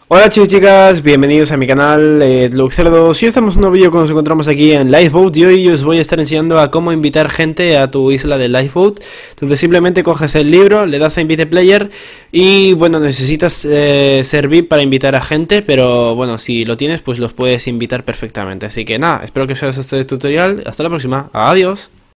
Hola chicos y chicas, bienvenidos a mi canal Luxerdos. Hoy estamos en un nuevo vídeo que nos encontramos aquí en Lifeboat y hoy os voy a estar enseñando a cómo invitar gente a tu isla de Lifeboat, donde simplemente coges el libro, le das a Invite Player y bueno, necesitas ser VIP para invitar a gente, pero bueno, si lo tienes pues los puedes invitar perfectamente. Así que nada, espero que os haya gustado este tutorial, hasta la próxima, adiós.